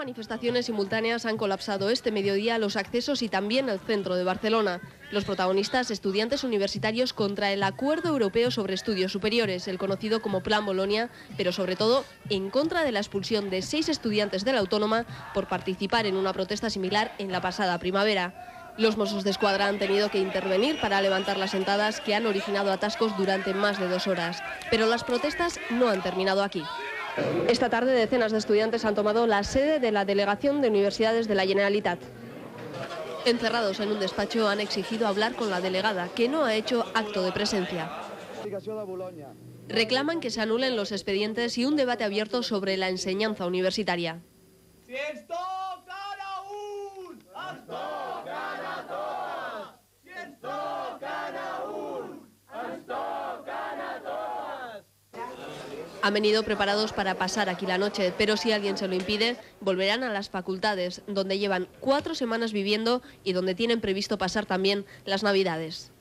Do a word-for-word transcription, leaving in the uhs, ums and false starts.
Manifestaciones simultáneas han colapsado este mediodía los accesos y también el centro de Barcelona. Los protagonistas, estudiantes universitarios contra el Acuerdo Europeo sobre Estudios Superiores, el conocido como Plan Bolonia, pero sobre todo en contra de la expulsión de seis estudiantes de la Autónoma por participar en una protesta similar en la pasada primavera. Los Mossos d'Esquadra han tenido que intervenir para levantar las sentadas que han originado atascos durante más de dos horas. Pero las protestas no han terminado aquí. Esta tarde decenas de estudiantes han tomado la sede de la Delegación de Universidades de la Generalitat. Encerrados en un despacho han exigido hablar con la delegada, que no ha hecho acto de presencia. Reclaman que se anulen los expedientes y un debate abierto sobre la enseñanza universitaria. Si ens toquen a un, ens toquen a tots. Si ens toquen a un, ens toquen a tots. Han venido preparados para pasar aquí la noche, pero si alguien se lo impide, volverán a las facultades, donde llevan cuatro semanas viviendo y donde tienen previsto pasar también las Navidades.